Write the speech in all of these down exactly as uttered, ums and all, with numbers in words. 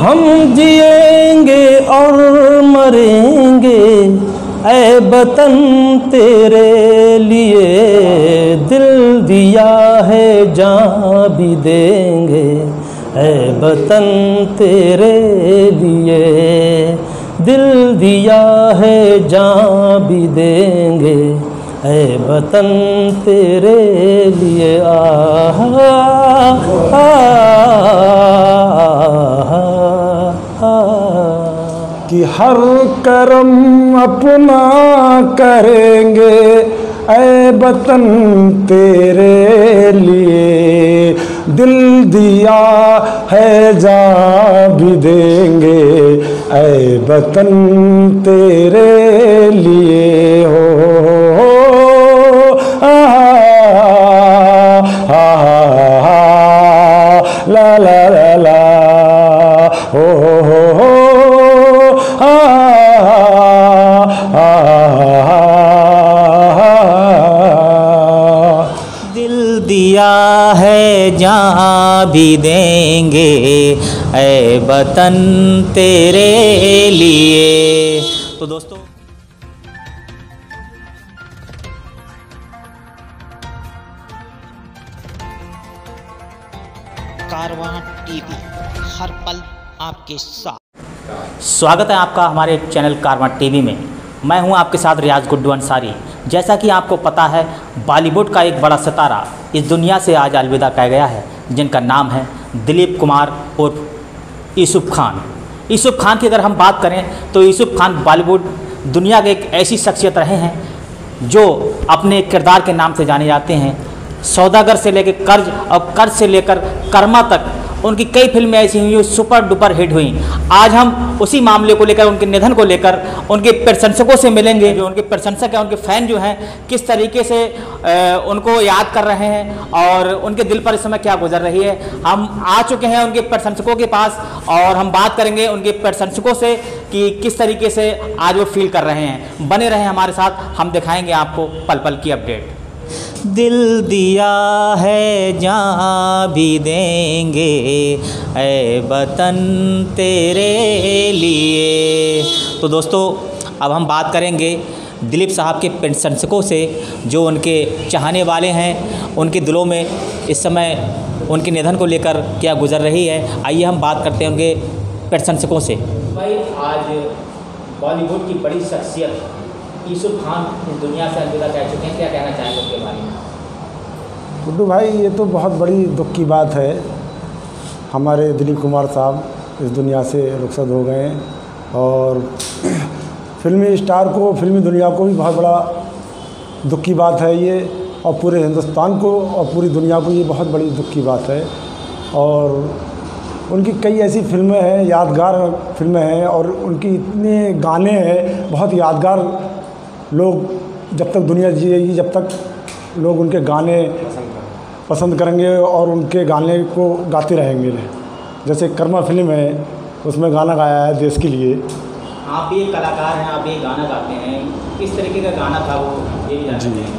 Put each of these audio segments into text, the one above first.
हम जिएंगे और मरेंगे ऐ वतन तेरे लिए, दिल दिया है जान भी देंगे ऐ वतन तेरे लिए, दिल दिया है जान भी देंगे ऐ वतन तेरे लिए। आहा कि हर करम अपना करेंगे ऐ वतन तेरे लिए, दिल दिया है जान भी देंगे ऐ वतन तेरे लिए। हो ला ला ला ला हो हो हो आ आ दिल दिया है जान भी देंगे ऐ वतन तेरे लिए। तो दोस्तों कारवां टीवी, हर पल आपके साथ। स्वागत है आपका हमारे चैनल कारवां टीवी में। मैं हूं आपके साथ रियाज गुड्डू अंसारी। जैसा कि आपको पता है, बॉलीवुड का एक बड़ा सितारा इस दुनिया से आज अलविदा कह गया है, जिनका नाम है दिलीप कुमार उर्फ यूसुफ खान। यूसुफ खान की अगर हम बात करें तो यूसुफ खान बॉलीवुड दुनिया के एक ऐसी शख्सियत रहे हैं जो अपने किरदार के नाम से जाने जाते हैं। सौदागर से लेकर कर्ज और कर्ज से लेकर कर्मा तक उनकी कई फिल्में ऐसी हुई जो सुपर डुपर हिट हुई। आज हम उसी मामले को लेकर, उनके निधन को लेकर उनके प्रशंसकों से मिलेंगे। जो उनके प्रशंसक हैं, उनके फ़ैन जो हैं, किस तरीके से उनको याद कर रहे हैं और उनके दिल पर इस समय क्या गुजर रही है। हम आ चुके हैं उनके प्रशंसकों के पास और हम बात करेंगे उनके प्रशंसकों से कि किस तरीके से आज वो फील कर रहे हैं। बने रहें हमारे साथ, हम दिखाएँगे आपको पल पल की अपडेट। दिल दिया है जान भी देंगे ऐ वतन तेरे लिए। तो दोस्तों अब हम बात करेंगे दिलीप साहब के प्रशंसकों से, जो उनके चाहने वाले हैं, उनके दिलों में इस समय उनके निधन को लेकर क्या गुजर रही है। आइए हम बात करते हैं उनके प्रशंसकों से। भाई, आज बॉलीवुड की बड़ी शख्सियत यूसुफ खान इस दुनिया से अलविदा कह चुके हैं, क्या कहना चाहेंगे उसके बारे में? गुड्डू भाई, ये तो बहुत बड़ी दुख की बात है। हमारे दिलीप कुमार साहब इस दुनिया से रुखसत हो गए और फिल्मी स्टार को, फिल्मी दुनिया को भी बहुत बड़ा दुख की बात है ये, और पूरे हिंदुस्तान को और पूरी दुनिया को ये बहुत बड़ी दुख की बात है। और उनकी कई ऐसी फिल्में हैं, यादगार फिल्में हैं, और उनकी इतने गाने हैं बहुत यादगार। लोग जब तक दुनिया जिएगी, जब तक लोग उनके गाने पसंद करेंगे और उनके गाने को गाते रहेंगे। जैसे कर्मा फिल्म है, उसमें गाना गाया है देश के लिए। आप भी एक कलाकार हैं, आप भी गाना गाते हैं, किस तरीके का गाना था वो, ये भी जानते हैं?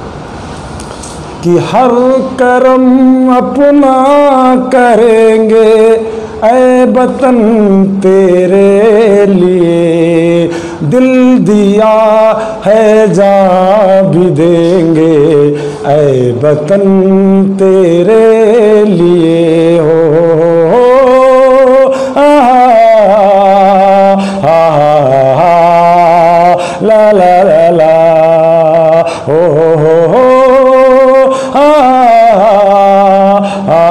कि हर करम अपना करेंगे ऐ वतन तेरे लिए, दिल दिया है जान भी देंगे ऐ वतन तेरे लिए। हो आ आ ला ला ला ला हो हो हो आ आ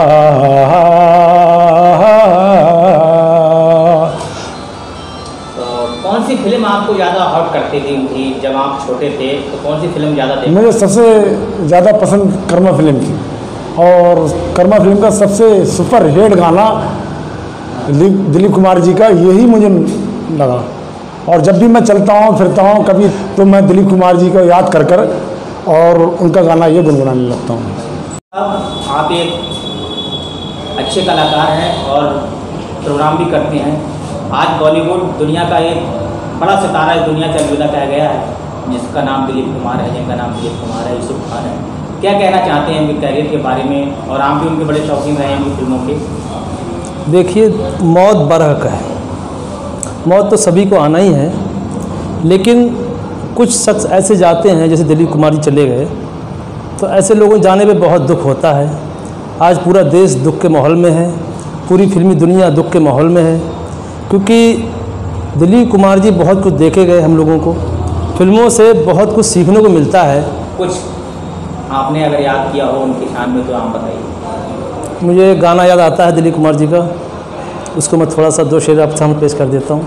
कौन सी फिल्म आपको ज़्यादा हॉट करती थी जब आप छोटे थे? तो कौन सी फिल्म ज़्यादा देखते? मुझे सबसे ज़्यादा पसंद कर्मा फिल्म थी, और कर्मा फिल्म का सबसे सुपर हिट गाना दिलीप कुमार जी का यही मुझे लगा। और जब भी मैं चलता हूँ, फिरता हूँ कभी, तो मैं दिलीप कुमार जी को याद कर कर और उनका गाना ये गुनगुनाने लगता हूँ। अब आप एक अच्छे कलाकार हैं और प्रोग्राम भी करते हैं। आज बॉलीवुड दुनिया का एक बड़ा सितारा इस दुनिया से अलविदा कहा गया है, जिसका नाम दिलीप कुमार है, जिनका नाम दिलीप कुमार है, यूसुफ खान है। क्या कहना चाहते हैं उनके कैरियर के बारे में? और आप भी उनके बड़े शौकीन रहे हैं उनकी फिल्मों के। देखिए, मौत बरहक है। मौत तो सभी को आना ही है, लेकिन कुछ शख्स ऐसे जाते हैं, जैसे दिलीप कुमार जी चले गए, तो ऐसे लोगों जाने पे बहुत दुख होता है। आज पूरा देश दुख के माहौल में है, पूरी फिल्मी दुनिया दुख के माहौल में है, क्योंकि दिलीप कुमार जी बहुत कुछ देखे गए हम लोगों को। फिल्मों से बहुत कुछ सीखने को मिलता है। कुछ आपने अगर याद किया हो उनकी शान में तो आप बताइए। मुझे गाना याद आता है दिलीप कुमार जी का, उसको मैं थोड़ा सा दो शेर आपके सामने पेश कर देता हूँ।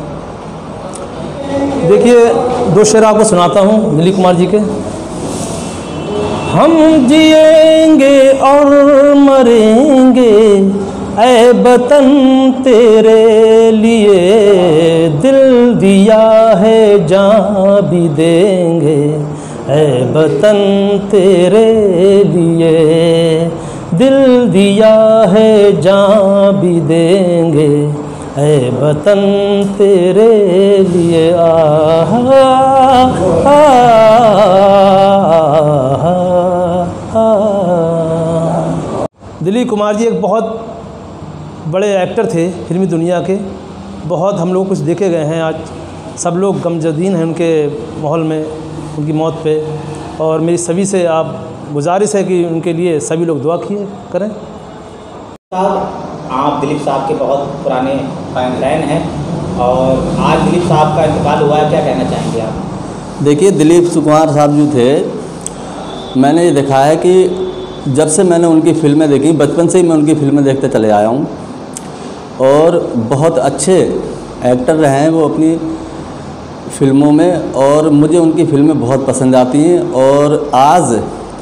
देखिए, दो शेर आपको सुनाता हूँ दिलीप कुमार जी के। हम जिएंगे और मरेंगे ऐ वतन तेरे लिए, दिल दिया है जान भी देंगे ऐ वतन तेरे लिए, दिल दिया है जान भी देंगे ऐ वतन तेरे लिए। आहा आहा आहा। दिलीप कुमार जी एक बहुत बड़े एक्टर थे फिल्मी दुनिया के, बहुत हम लोग कुछ देखे गए हैं। आज सब लोग गमजदीन हैं उनके माहौल में, उनकी मौत पे, और मेरी सभी से आप गुजारिश है कि उनके लिए सभी लोग दुआ किए करें। साहब, आप दिलीप साहब के बहुत पुराने फैन हैं और आज दिलीप साहब का इंतकाल हुआ है, क्या कहना चाहेंगे आप? देखिए, दिलीप कुमार साहब जो थे, मैंने ये देखा है कि जब से मैंने उनकी फ़िल्में देखी, बचपन से ही मैं उनकी फ़िल्में देखते चले आया हूँ, और बहुत अच्छे एक्टर रहे हैं वो अपनी फ़िल्मों में, और मुझे उनकी फ़िल्में बहुत पसंद आती हैं। और आज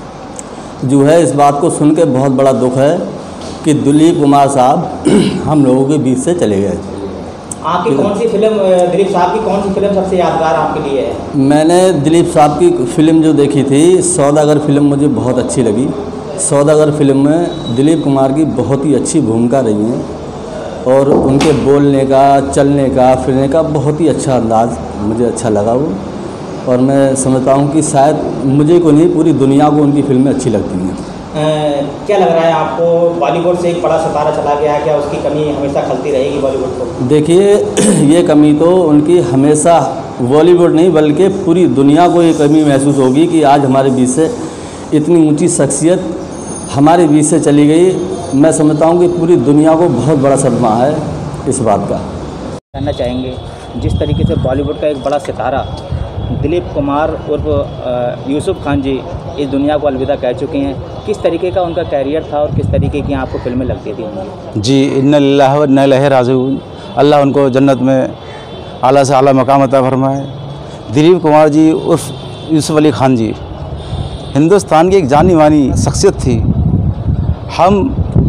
जो है इस बात को सुन के बहुत बड़ा दुख है कि दिलीप कुमार साहब हम लोगों के बीच से चले गए। आपकी कौन सी फिल्म, दिलीप साहब की कौन सी फिल्म सबसे यादगार आपके लिए है? मैंने दिलीप साहब की फ़िल्म जो देखी थी, सौदागर फ़िल्म मुझे बहुत अच्छी लगी। सौदागर फ़िल्म में दिलीप कुमार की बहुत ही अच्छी भूमिका रही है, और उनके बोलने का, चलने का, फिरने का बहुत ही अच्छा अंदाज़ मुझे अच्छा लगा वो। और मैं समझता हूँ कि शायद मुझे को नहीं, पूरी दुनिया को उनकी फ़िल्में अच्छी लगती हैं। क्या लग रहा है आपको, बॉलीवुड से एक बड़ा सितारा चला गया है, क्या उसकी कमी हमेशा खलती रहेगी बॉलीवुड को? देखिए, ये कमी तो उनकी हमेशा बॉलीवुड नहीं बल्कि पूरी दुनिया को ये कमी महसूस होगी कि आज हमारे बीच से इतनी ऊंची शख्सियत हमारे बीच से चली गई। मैं समझता हूँ कि पूरी दुनिया को बहुत बड़ा सदमा है इस बात का। जानना चाहेंगे, जिस तरीके से बॉलीवुड का एक बड़ा सितारा दिलीप कुमार उर्फ यूसुफ खान जी इस दुनिया को अलविदा कह चुके हैं, किस तरीके का उनका कैरियर था और किस तरीके की आपको फिल्में लगती थी उनकी? जी, इन्ना लिल्लाहि व इन्ना इलैहि राजिऊन। अल्लाह उनको जन्नत में आला से आला मकाम अता फरमाए। दिलीप कुमार जी उर्फ यूसुफ अली खान जी हिंदुस्तान की एक जानी मानी शख्सियत थी। हम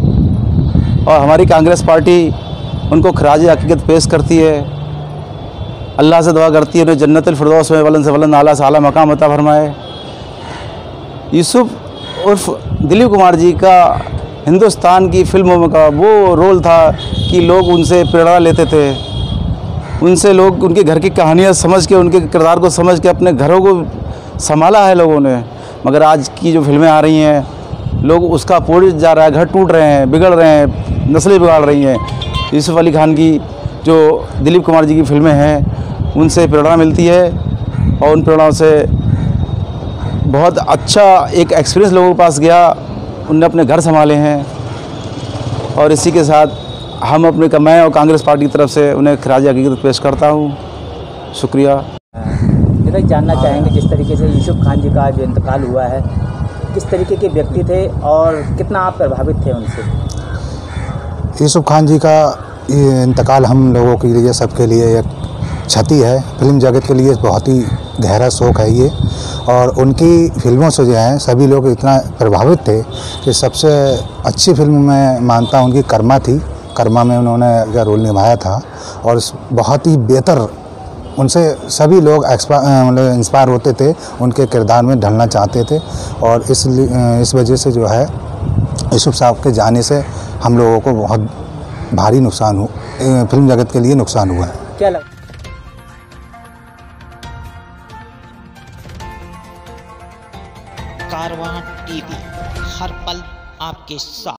और हमारी कांग्रेस पार्टी उनको खराज हकीकत पेश करती है, अल्लाह से दुआ करती है उन्हें जन्नतुल फिरदौस में वलन से वलन आला से आला मकाम अता फरमाए। यूसुफ उर्फ दिलीप कुमार जी का हिंदुस्तान की फिल्मों का वो रोल था कि लोग उनसे प्रेरणा लेते थे, उनसे लोग उनके घर की कहानियाँ समझ के, उनके किरदार को समझ के अपने घरों को संभाला है लोगों ने। मगर आज की जो फिल्में आ रही हैं, लोग उसका पोड़ जा रहा है, घर टूट रहे हैं, बिगड़ रहे हैं, नस्लें बिगाड़ रही हैं। यूसुफ अली खान की जो दिलीप कुमार जी की फिल्में हैं, उनसे प्रेरणा मिलती है और उन प्रेरणाओं से बहुत अच्छा एक एक्सपीरियंस लोगों के पास गया, उनने अपने घर संभाले हैं। और इसी के साथ हम अपने मैं और कांग्रेस पार्टी की तरफ से उन्हें खराज हकीकत पेश करता हूँ। शुक्रिया। ये जानना चाहेंगे, जिस तरीके से यूसुफ खान जी का जो इंतकाल हुआ है, किस तरीके के व्यक्ति थे और कितना आप प्रभावित थे उनसे? यूसुफ खान जी का ये इंतकाल हम लोगों के लिए, सबके लिए एक क्षति है। फिल्म जगत के लिए बहुत ही गहरा शोक है ये। और उनकी फिल्मों से जो है सभी लोग इतना प्रभावित थे कि सबसे अच्छी फिल्म मैं मानता हूँ उनकी कर्मा थी। कर्मा में उन्होंने का रोल निभाया था और बहुत ही बेहतर, उनसे सभी लोग मतलब इंस्पायर होते थे, उनके किरदार में ढलना चाहते थे। और इस इस वजह से जो है यूसुफ साहब के जाने से हम लोगों को बहुत भारी नुकसान हो, फिल्म जगत के लिए नुकसान हुआ है। क्या लग कारवां टीवी, हर पल आपके साथ।